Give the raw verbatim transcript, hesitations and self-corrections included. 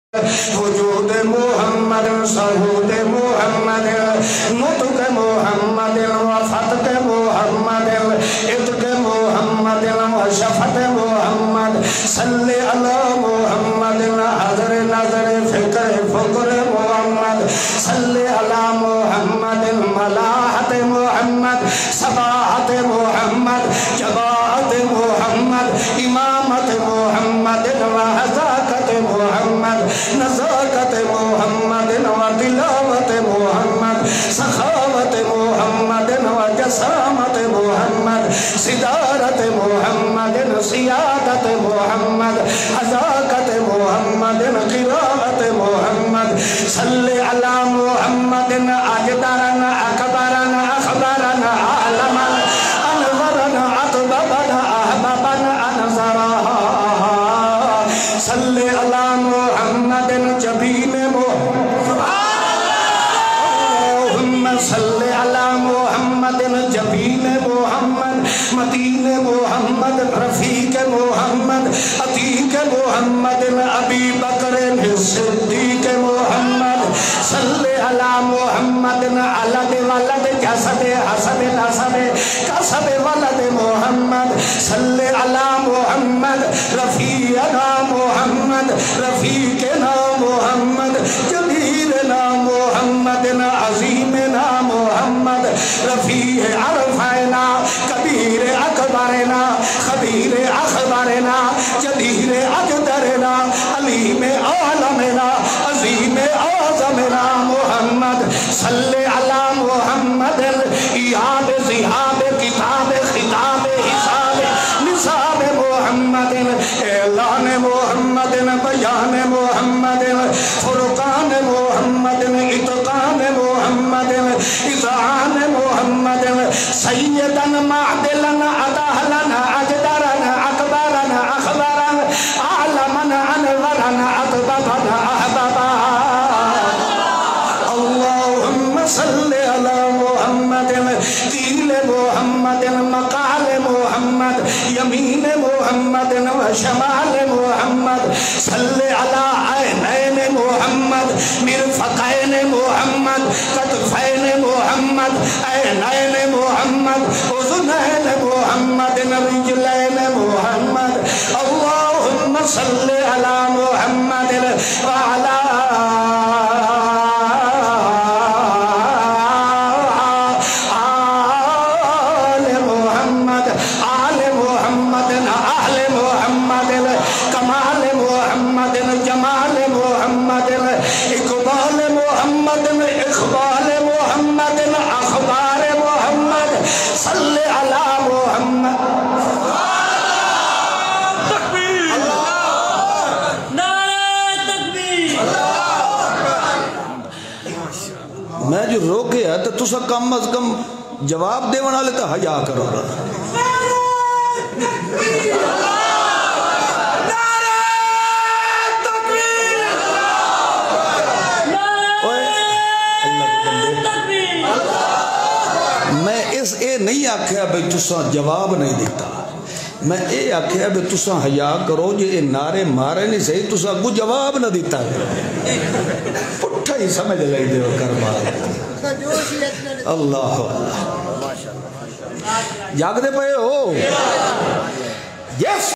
وجود محمد شہود محمد نطق محمد وفتق محمد عتق محمد وشفت محمد صلی علی محمد حضر نظر فکر فکر محمد صلی علی محمد ملاحت محمد صباحت محمد جباعت محمد امامت محمد وحزاقت محمد نزاکت محمد و تلاوت محمد سخاوت محمد و جسامت محمد صدارت محمد سیادت محمد حزاقت محمد قراءت محمد صلی علی محمد اجدرن اکبرن اخبرن عالمن انورن اطببن احببن انظرها صلی علی محمد جبین محمد اللہم صلی علی محمد جبین محمد مدین محمد رفیق محمد عتیق محمد ابی بکر صدیق محمد صلی علی محمد علد ولد جسد حسد نسب کسب ولد محمد صلی علی محمد رفیعنا محمد رفیقنا محمد جلیلنا محمد عظیمنا محمد رفیع عرفینا کبیر اکبرنا خبیر اخبرنا جدیر اقدرنا علیم عالمنا عظیم اعظمنا محمد صلی علی محمد ایاب زیاب کتاب خطاب حساب نصاب محمد اعلان محمد بیان محمد فرقان محمد اتقان محمد اذعان محمد سیدن معدلن عدہلن اجدرن اکبرن اخبرن عالمن انورن اطببن احببا اللہم صلی علی محمد قیل محمد مقال محمد یمین محمد وشمال محمد صلی علی عینین محمد مرفقین محمد کتفین محمد عینین محمد اذنین محمد رجلین محمد اللہم صلی علی محمد وعلا میں جو روکے ہے تو تسا کم از کم جواب دے ونا لیتا حیا کرو رہا میں اس اے نہیں آکھیا بھئی تسا جواب نہیں دیتا میں اے آکھیا بھئی تسا حیا کرو جو اے نعرے مارے نہیں صحیح تسا کو جواب نہ دیتا پٹھا ہی سمجھ لئی دے کربا اللہ اللہ جاگ دے پہے ہو یس